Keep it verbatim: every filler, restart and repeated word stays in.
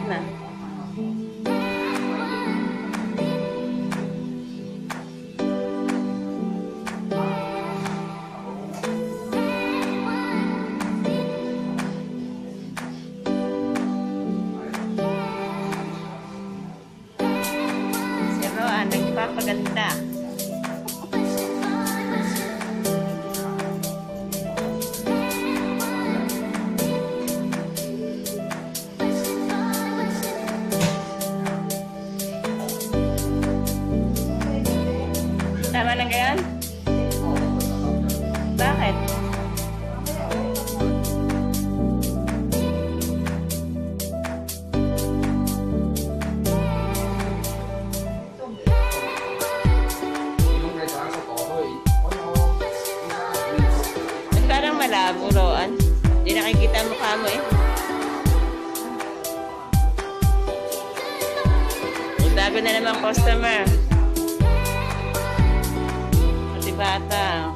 na. Si Roa, nagpapaganda. Tama na gayon? Bakit? Parang malabo, Roan. Hindi nakikita ang mukha mo eh. May bago na namang customer. Bata.